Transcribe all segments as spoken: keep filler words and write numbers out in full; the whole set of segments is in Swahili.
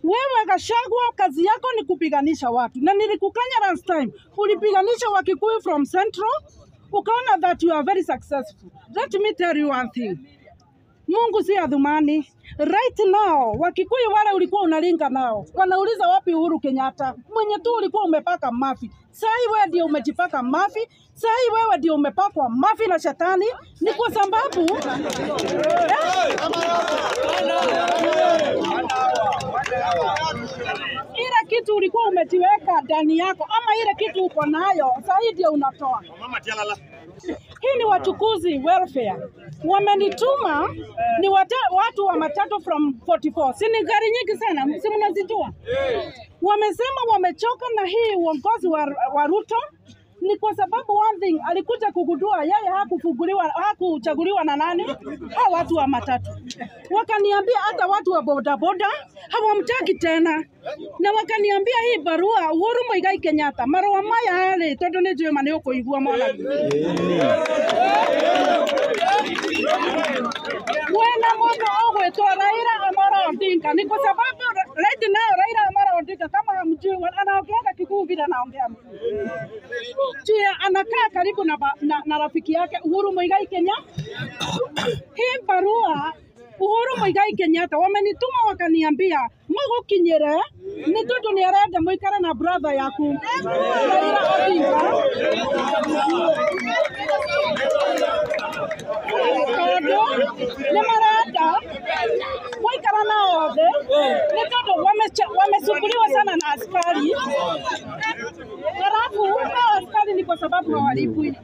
Wewe Gachagua, kazi yako ni kupiganisha watu. Na nilikukanya last time. Ulipiganisha Wakikuyu from Central. Ukaona that you are very successful. Let me tell you one thing. Mungu si adhumani. Right now, Wakikuyu wale ulikuwa unalinga nao. Wanauliza wapi Uhuru Kenyatta. Mwenye tu ulikuwa umepaka mafi. Sai wewe ndio umejipaka mafi. Sai wewe ndio umepakwa mafi na shetani. Ni kwa sababu ile kitu ulikuwa umejiweka ndani yako ama ile kitu uko nayo sasa ndio unatoa. Hii ni wachukuzi welfare. Wamenituma ni wata, watu wa matatu from forty four. Si ni gari nyingi sana, si mnazijua? Wamesema wamechoka na hii uongozi wa, wa Ruto. Ni kwa sababu one thing alikuja kugundua yeye hakufunguliwa hakuchaguliwa na nani? Hao watu wa matatu. Wakaniambia hata watu wa boda boda hawamtaki tena. Na wakaniambia hii barua Uhuru Muigai Kenyatta marua maya yale tondu ni jwe mane ukuigua mwana. Wena moto ogwetwa Raila Amolo Odinga ni kwa sababu right now Raila Amolo Odinga kama hamjui anaongea Kikuyu bila naongea. Tia anakaa karibu na, na, na rafiki yake Uhuru Muigai Kenyatta. Hii barua Uhuru Muigai Kenyatta wamenituma wakaniambia mugukinyire ni tondu ni arenda muikare na brother yaku Raila Odinga. Ni marada muikara na othe ni tondu wamesumbuliwa sana na askari. Halafu hao askari ni kwa sababu hawalipwi.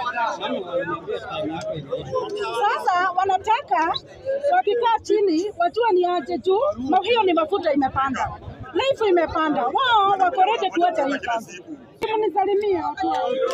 Sasa wanataka wakikaa chini wajua ni aje tu, hiyo ni mafuta imepanda. Life imepanda. Wao wako ready kuacha hii kazi. Mnisalimia watu.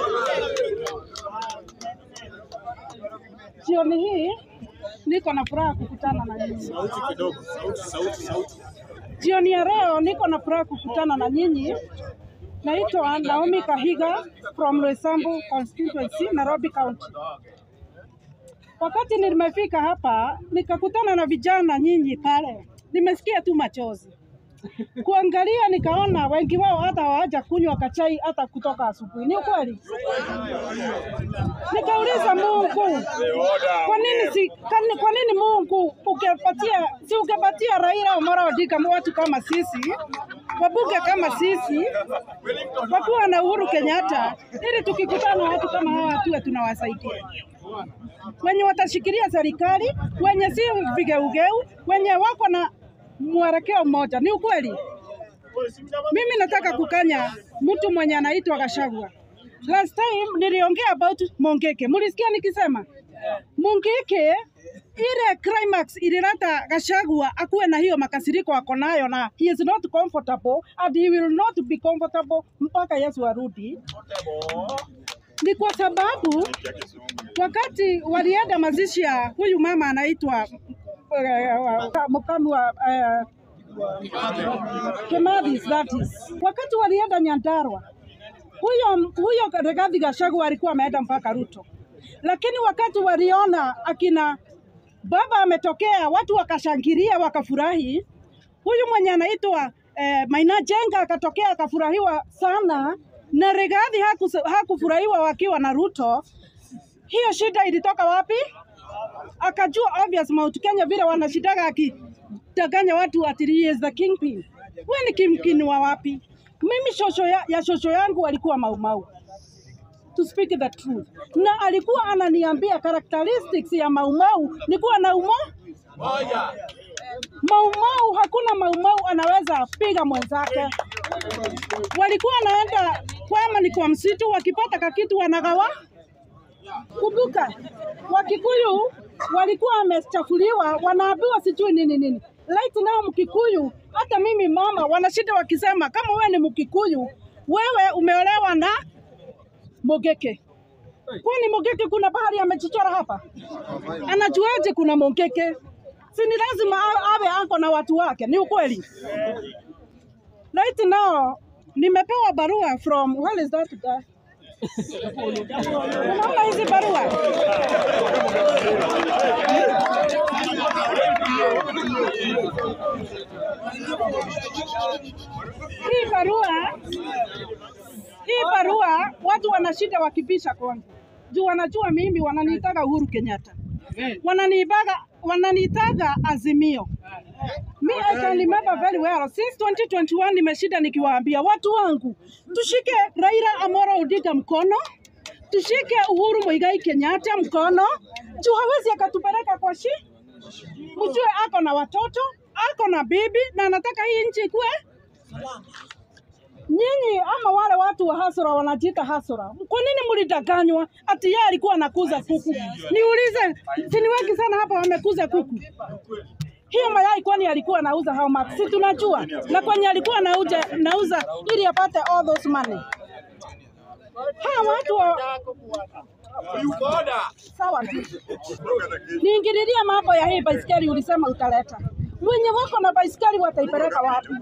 Jioni hii niko na furaha kukutana na nyinyi. Sauti kidogo, sauti sauti sauti. Jioni ya leo niko na furaha kukutana na nyinyi. Naitwa Naomi Kahiga from Roysambu constituency, Nairobi County. Wakati nimefika hapa nikakutana na vijana nyinyi pale, nimesikia tu machozi. Kuangalia nikaona wengi wao hata hawaja kunywa kachai hata kutoka asubuhi. Ni ukweli? Nikauliza Mungu, kwa nini si kwa nini Mungu ukipatia si ukipatia Raila Amolo Odinga watu kama sisi, wabunge kama sisi, wakuwa na Uhuru Kenyatta, ili tukikutana watu kama hawa tuwe tunawasaidia. Wenye watashikilia serikali, wenye si vigeugeu, wenye wako na mwelekeo mmoja. Ni ukweli? Mimi nataka kukanya mtu mwenye anaitwa Gachagua. Last time niliongea about Mongeke. Mulisikia nikisema? Mongeke ile climax ilileta Gachagua akuwe na hiyo makasiriko ako nayo na he is not comfortable and he will not be comfortable mpaka Yesu arudi. Ni kwa sababu wakati walienda mazishi ya huyu mama anaitwa mkamu wa Kimathi, that is. Wakati walienda Nyandarua, huyo huyo Rigathi Gachagua alikuwa ameenda mpaka Ruto. Lakini wakati waliona akina baba ametokea, watu wakashangilia wakafurahi. Huyu mwenye anaitwa eh, Maina Jenga akatokea akafurahiwa sana, na Rigathi hakufurahiwa wakiwa na Ruto. Hiyo shida ilitoka wapi? Akajua obvious Mount Kenya vile wanashidaga akitaganya watu ati he is the kingpin. Wewe ni kingpin wa wapi? Mimi shosho ya, ya shosho yangu alikuwa Mau Mau. To speak the truth. Na alikuwa ananiambia characteristics ya Mau Mau ni kuwa na umo moja. Mau Mau, hakuna Mau Mau anaweza piga mwenzake. Walikuwa naenda kwema ni kwa msitu, wakipata kakitu wanagawa. Kumbuka Wakikuyu walikuwa wamechafuliwa, wanaambiwa sijui nini nini. Right now Mkikuyu, hata mimi mama wanashida wakisema kama wewe ni Mkikuyu, wewe umeolewa na Mogeke. Kwani Mogeke kuna bahari amechichora hapa? Anajuaje kuna Mogeke? Si ni lazima awe anko na watu wake, ni ukweli? Right now nimepewa barua from, where is that guy? Unaona hizi barua? Hii barua, hii barua watu wanashida wakibisha kwangu. Juu wanajua mimi wananiitaga Uhuru Kenyatta. Wananiibaga wananiitaga Azimio. Me I can remember very well since twenty twenty-one nimeshida nikiwaambia watu wangu tushike Raila Amolo Odinga mkono, tushike Uhuru Muigai Kenyatta mkono, juu hawezi akatupeleka kwa shi. Mjue ako na watoto, ako na bibi na anataka hii nchi ikue. Nyinyi ama wale watu wa hasura wanajiita hasura. Kwa nini mlidanganywa ati yeye alikuwa anakuza kuku? Niulize, si ni wengi sana hapa wamekuza kuku. Hiyo mayai kwani alikuwa anauza how much? Si tunajua. Na kwenye alikuwa anauza nauza ili apate all those money. Hawa watu wa sawa tu. Niingililia mambo ya hii baiskeli ulisema utaleta. Wenye wako na baiskeli wataipeleka wapi?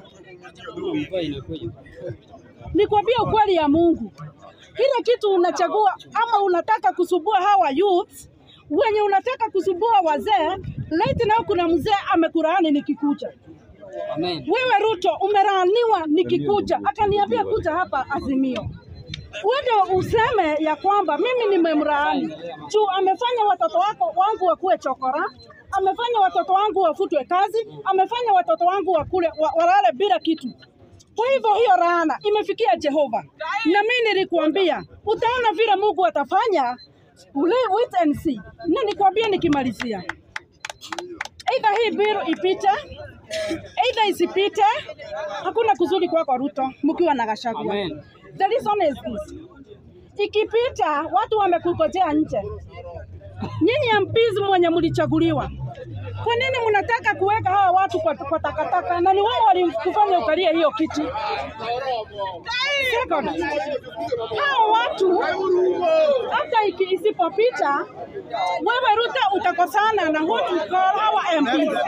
Nikwambia ukweli ya Mungu. Kile kitu unachagua ama unataka kusubua hawa youth, wenye unataka kusubua wazee, laiti na kuna mzee amekulaani nikikuja. Amen. Wewe Ruto umelaaniwa nikikuja. Akaniambia kuja hapa Azimio. Wewe useme ya kwamba mimi nimemlaani. Juu amefanya watoto wako wangu wakuwe chokora, amefanya watoto wangu wafutwe kazi, amefanya watoto wangu wakule walale bila kitu. Kwa hivyo hiyo laana imefikia Jehova. Na mimi nilikuambia utaona vile Mungu atafanya. Wait and see. Na nikwambia nikimalizia. Either hii bill ipite, either isipite, hakuna kuzuri kwa kwa Ruto mkiwa na Gachagua. Amen. The reason is this. Ikipita watu wamekukojea nje. Nyinyi M Ps mwenye mlichaguliwa. Kwa nini mnataka kuweka hawa watu kwa, kwa takataka na ni wao walikufanya ukalia hiyo kiti? Second, hawa watu hata isipopita wewe Ruto utakosana na watu kwa hawa M Ps.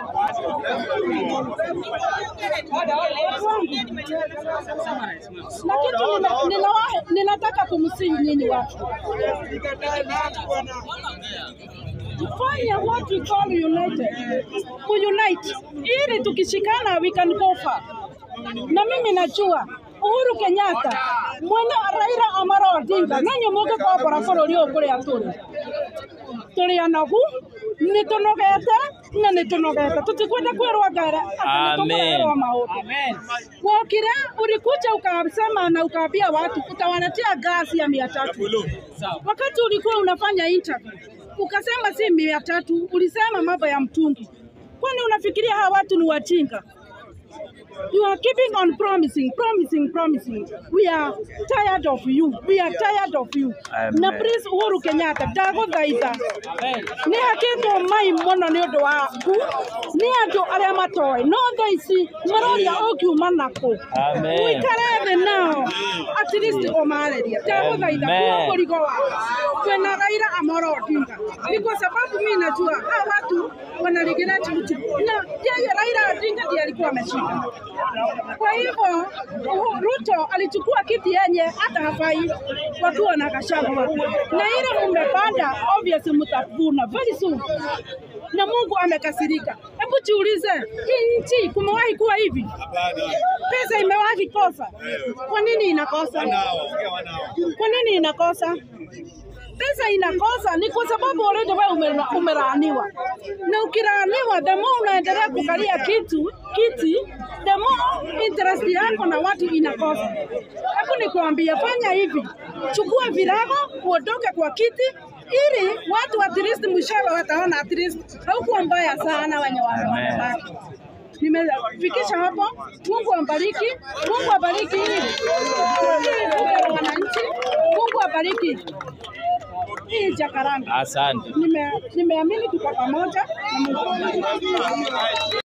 Na kitu ninataka kumsihi nyinyi watu. Fanya what we call united. Unite. Ili tukishikana we can go far. Na mimi najua Uhuru Kenyatta, mwana Raila Amolo Odinga, nanyo muge kwa barabara leo kule aturi. Tuli anagu, nitonogeta, na nitonogeta. Tutikwenda kwerwa gara. Amen. Amen. Wakira ulikuja ukasema na ukaambia watu utawaletea gasi ya mia tatu. Wakati ulikuwa unafanya interview ukasema si mia tatu, ulisema mambo ya mtungi. Kwani unafikiria hawa watu ni wajinga? You are keeping on promising, promising, promising. We are tired of you. We are tired of you. Amen. Na please Uhuru Kenyatta, dago daida. Ni hakitu mai mwana ni odo waku. Ni ado aria matoe. No daisi, maroria okiu manako. Amen. We karebe now. At least omaleria. Dago daida. Kuwa korigo wa. Kwena Raila Amolo Odinga. Ni kwa sababu mimi najua hawa watu wanaligina chuchu. Na yeye Raila Odinga ndiye alikuwa ameshika. Kwa hivyo Ruto alichukua kiti yenye hata hafai wakiwa na Gachagua. Na ile mmepanda obviously mtavuna very soon. Na Mungu amekasirika. Hebu jiulize, hii nchi kumewahi kuwa hivi? Pesa imewahi kosa. Kwa nini inakosa? Kwa nini inakosa? Pesa inakosa ni kwa sababu already wewe umelaaniwa. Na ukiraaniwa the more unaendelea kukalia kitu kiti, the more interest yako na watu inakosa. Hebu nikwambia fanya hivi. Chukua virago, uondoke kwa kiti ili watu at least mwishowe wataona at least haukuwa mbaya sana wenye wanabaki. Nimefikisha hapo. Mungu ambariki. Mungu abariki hili. Wananchi. Mungu abariki. Hii Jakaranda. Asante. Nime nimeamini tuko pamoja na Mungu.